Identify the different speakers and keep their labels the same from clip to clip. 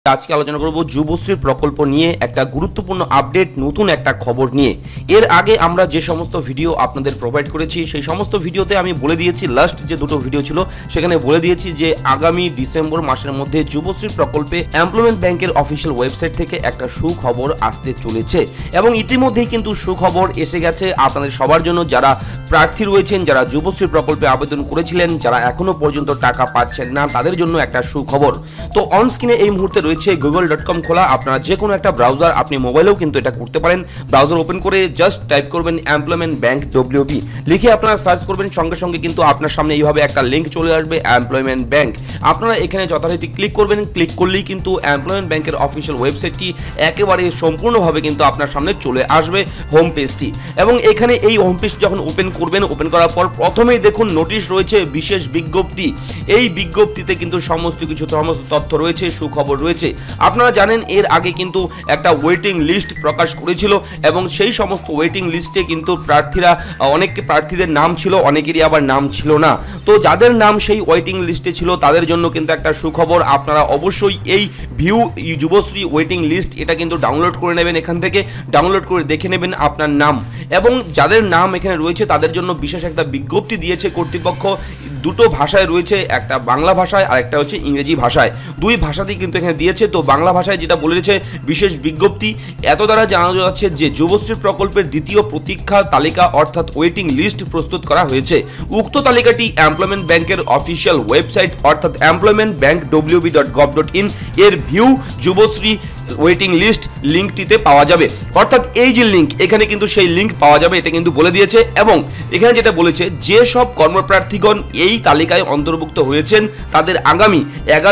Speaker 1: আজকে আলোচনা করব যুবশ্রী প্রকল্প নিয়ে একটা গুরুত্বপূর্ণ আপডেট, নতুন একটা খবর নিয়ে। এর আগে আমরা যে সমস্ত ভিডিও আপনাদের প্রোভাইড করেছি সেই সমস্ত ভিডিওতে আমি বলে দিয়েছি, লাস্ট যে দুটো ভিডিও ছিল সেখানে বলে দিয়েছি যে আগামী ডিসেম্বর মাসের মধ্যে যুবশ্রী প্রকল্পে এমপ্লয়মেন্ট ব্যাংকের অফিসিয়াল ওয়েবসাইট থেকে একটা সুখবর আসতে চলেছে এবং ইতিমধ্যেই কিন্তু সুখবর এসে গেছে আপনাদের সবার জন্য। যারা প্রার্থী রয়েছেন, যারা যুবশ্রী প্রকল্পে আবেদন করেছিলেন, যারা এখনো পর্যন্ত টাকা পাচ্ছেন না, তাদের জন্য একটা সুখবর। তো অন স্ক্রিনে এই মুহূর্তে রয়েছে google.com খোলা। আপনারা যে কোনো একটা ব্রাউজার, আপনি মোবাইলেও কিন্তু এটা করতে পারেন। ব্রাউজার ওপেন করে জাস্ট টাইপ করবেন এমপ্লয়মেন্ট ব্যাংক WB লিখে আপনারা সার্চ করবেন, সঙ্গে সঙ্গে কিন্তু আপনার সামনে এইভাবে একটা লিঙ্ক চলে আসবে এমপ্লয়মেন্ট ব্যাংক। আপনারা এখানে যথারীতি ক্লিক করবেন। ক্লিক করলেই কিন্তু এমপ্লয়মেন্ট ব্যাংকের অফিসিয়াল ওয়েবসাইটটি একেবারে সম্পূর্ণভাবে কিন্তু আপনার সামনে চলে আসবে, হোম পেজটি। এবং এখানে এই হোম পেজ যখন ওপেন করবেন, ওপেন করার পর প্রথমেই দেখুন নোটিশ রয়েছে, বিশেষ বিজ্ঞপ্তি। এই বিজ্ঞপ্তিতে কিন্তু সমস্ত তথ্য রয়েছে, সুখবর রয়েছে। আপনারা জানেন এর আগে কিন্তু একটা ওয়েটিং লিস্ট প্রকাশ করেছিল এবং সেই সমস্ত ওয়েটিং লিস্টে কিন্তু অনেক প্রার্থীদের নাম ছিল, অনেকেরই আবার নাম ছিল না। তো যাদের নাম সেই ওয়েটিং লিস্টে ছিল তাদের জন্য কিন্তু একটা সুখবর। আপনারা অবশ্যই এই ভিউ যুবশ্রী ওয়েটিং লিস্ট এটা কিন্তু ডাউনলোড করে নেবেন, এখান থেকে ডাউনলোড করে দেখে নেবেন আপনার নাম। এবং যাদের নাম এখানে রয়েছে তাদের জন্য বিশেষ একটা বিজ্ঞপ্তি দিয়েছে কর্তৃপক্ষ। দুটো ভাষায় রয়েছে, একটা বাংলা ভাষায় আর একটা হচ্ছে ইংরেজি ভাষায়। দুই ভাষাতেই কিন্তু এখানে দিয়েছে। তো বাংলা ভাষায় যেটা বলেছে বিশেষ বিজ্ঞপ্তি, এত দ্বারা জানানো যাচ্ছে যে যুবশ্রী প্রকল্পের দ্বিতীয় প্রতীক্ষা তালিকা অর্থাৎ ওয়েটিং লিস্ট প্রস্তুত করা হয়েছে। উক্ত তালিকাটি এমপ্লয়মেন্ট ব্যাংকের অফিসিয়াল ওয়েবসাইট অর্থাৎ employmentbank.wb.gov.in এর ভিউ যুবশ্রী ওয়েটিং লিস্ট লিঙ্কটিতে পাওয়া যাবে। অর্থাৎ এই যে লিঙ্ক, এখানে কিন্তু সেই লিঙ্ক পাওয়া যাবে, এটা কিন্তু বলে দিয়েছে। এবং এখানে যেটা বলেছে, যে সব কর্মপ্রার্থীগণ এই তালিকায় অন্তর্ভুক্ত হয়েছেন তাদের আগামী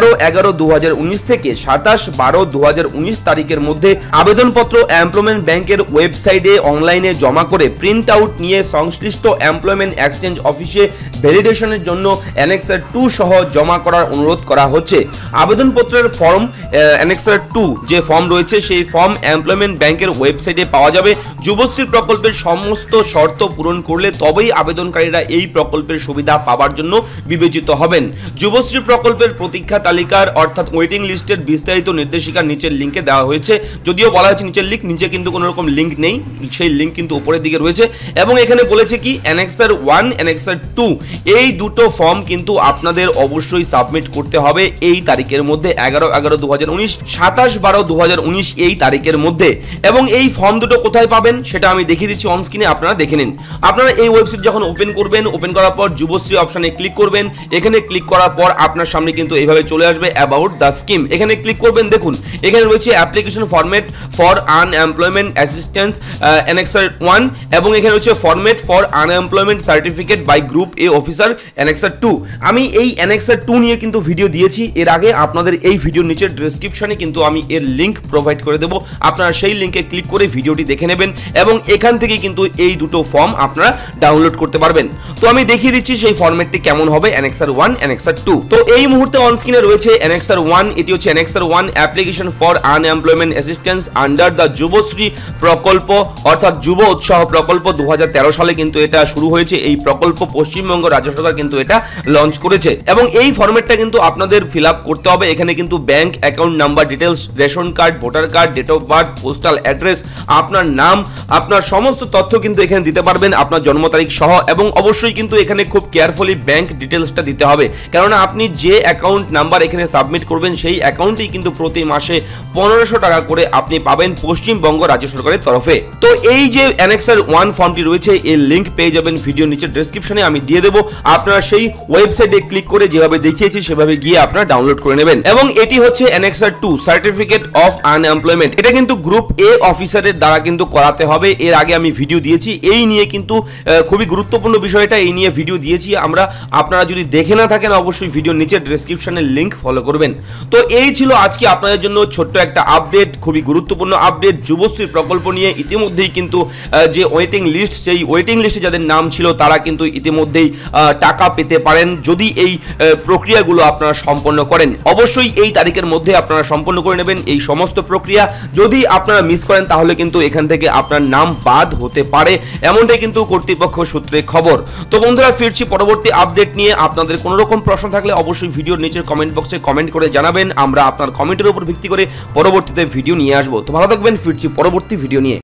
Speaker 1: 11/11/2019 থেকে 27/12/2019 তারিখের মধ্যে আবেদনপত্র এমপ্লয়মেন্ট ব্যাংকের ওয়েবসাইটে অনলাইনে জমা করে প্রিন্ট আউট নিয়ে সংশ্লিষ্ট এমপ্লয়মেন্ট এক্সচেঞ্জ অফিসে ভ্যালিডেশনের জন্য অ্যানেক্সার 2 সহ জমা করার অনুরোধ করা হচ্ছে। আবেদনপত্রের ফর্ম অ্যানেক্সার 2 যে ফর্ম রয়েছে সেই ফর্ম এমপ্লয়মেন্ট ব্যাংকের ওয়েবসাইটে পাওয়া যাবে। যুবশ্রী প্রকল্পের সমস্ত শর্ত পূরণ করলে তবেই আবেদনকারীরা এই প্রকল্পের সুবিধা পাওয়ার জন্য বিবেচিত হবেন। যুবশ্রী প্রকল্পের প্রতীক্ষা তালিকার অর্থাৎ ওয়েটিং লিস্টের বিস্তারিত নির্দেশিকা নিচের লিঙ্কে দেওয়া হয়েছে। যদিও বলা হয়েছে নিচের লিঙ্ক, নিচে কিন্তু কোনো রকম লিঙ্ক নেই, সেই লিঙ্ক কিন্তু উপরের দিকে রয়েছে। এবং এখানে বলেছে কি অ্যানেক্সার 1 অ্যানেক্সার 2 এই দুটো ফর্ম কিন্তু আপনাদের অবশ্যই সাবমিট করতে হবে এই তারিখের মধ্যে, 11/11/2019 27/12/2019 এই তারিখের মধ্যে। এবং এই ফর্ম দুটো কোথায় পাবেন সেটা আমি দেখিয়ে দিচ্ছি অন স্ক্রিনে, আপনারা দেখে নিন। আপনারা এই ওয়েবসাইট যখন ওপেন করবেন, ওপেন করার পর যুবশ্রী অপশনে ক্লিক করবেন। এখানে ক্লিক করার পর আপনার সামনে কিন্তু এইভাবে চলে আসবে অ্যাবাউট দ্য স্কিম। এখানে ক্লিক করবেন, দেখুন এখানে রয়েছে application format for unemployment assistance annexure 1 এবং এখানে হচ্ছে format for unemployment certificate by group A officer annexure 2। আমি এই অ্যানেক্সার 2 নিয়ে কিন্তু ভিডিও দিয়েছি এর আগে, আপনাদের এই ভিডিওর নিচের ডেসক্রিপশনে কিন্তু আমি এর লিঙ্ক প্রোভাইড করে দেবো। আপনারা সেই লিঙ্কে ক্লিক করে ভিডিওটি দেখে নেবেন এবং এখান থেকে কিন্তু এই দুটো ফর্ম আপনারা ডাউনলোড করতে পারবেন। তো আমি দেখিয়ে দিচ্ছি সেই ফরম্যাটটি কেমন হবে, অ্যানেক্সার 1 অ্যানেক্সার 2। তো এই মুহূর্তে অন স্ক্রিনে রয়েছে অ্যানেক্সার 1। এটি হচ্ছে annexure 1 application for unemployment assistance under the Yuvashree প্রকল্প অর্থাৎ যুব উৎসাহ প্রকল্প। 2013 সালে কিন্তু এটা শুরু হয়েছে এই প্রকল্প, পশ্চিমবঙ্গ রাজ্য সরকার কিন্তু এটা লঞ্চ করেছে। এবং এই ফরম্যাটটা কিন্তু আপনাদের ফিল আপ করতে হবে। এখানে কিন্তু bank account number details, ration card, voter card, date of birth, postal address, আপনার নাম, আপনার সমস্ত তথ্য কিন্তু এখানে দিতে পারবেন, আপনার জন্ম তারিখ সহ। এবং অবশ্যই কিন্তু এখানে খুব কেয়ারফুলি ব্যাংক ডিটেলসটা দিতে হবে, কেননা আপনি যে অ্যাকাউন্ট নাম্বার এখানে সাবমিট করবেন সেই অ্যাকাউন্টেই কিন্তু প্রতি মাসে 1500 টাকা করে আপনি পাবেন পশ্চিমবঙ্গ রাজ্য সরকারের তরফে। তো এই যে অ্যানেক্সার 1 ফর্মটি রয়েছে এর লিঙ্ক পেয়ে যাবেন ভিডিও নিচের ডেসক্রিপশনে, আমি দিয়ে দেবো। আপনারা সেই ওয়েবসাইটে ক্লিক করে যেভাবে দেখিয়েছি সেভাবে গিয়ে আপনারা ডাউনলোড করে নেবেন। এবং এটি হচ্ছে অ্যানেক্সার 2 সার্টিফিকেট অফ আনএমপ্লয়মেন্ট। এটা কিন্তু গ্রুপ এ অফিসারের দ্বারা কিন্তু করাতে হবে। এর আগে আমি ভিডিও দিয়েছি এই নিয়ে, কিন্তু খুবই গুরুত্বপূর্ণ বিষয়টা, এই নিয়ে ভিডিও দিয়েছি আমরা। আপনারা যদি দেখে না থাকেন অবশ্যই ভিডিও নিচের ডেসক্রিপশনের লিঙ্ক ফলো করবেন। তো এই ছিল আজকে আপনাদের জন্য ছোট্ট একটা আপডেট, খুবই গুরুত্বপূর্ণ আপডেট যুবশ্রী প্রকল্প নিয়ে। ইতিমধ্যেই কিন্তু যে ওয়েটিং লিস্ট, সেই ওয়েটিং লিস্টে যাদের নাম ছিল তারা কিন্তু ইতিমধ্যেই টাকা পেতে পারেন যদি এই প্রক্রিয়াগুলো আপনারা সম্পন্ন করেন। অবশ্যই এই তারিখের মধ্যে আপনারা সম্পন্ন করে নেবেন এই সমস্ত প্রক্রিয়া। যদি আপনারা মিস করেন তাহলে কিন্তু এখান থেকে আপনার নাম বাদ হতে পারে, এমনটাই কিন্তু কর্তৃপক্ষ সূত্রে খবর। তো বন্ধুরা, ফিরছি পরবর্তী আপডেট নিয়ে। আপনাদের কোনো রকম প্রশ্ন থাকলে অবশ্যই ভিডিওর নিচের কমেন্ট বক্সে কমেন্ট করে জানাবেন। আমরা আপনার কমেন্টের উপর ভিত্তি করে পরবর্তীতে ভিডিও নিয়ে আসবো। তো ভালো থাকবেন, ফিরছি পরবর্তী ভিডিও নিয়ে।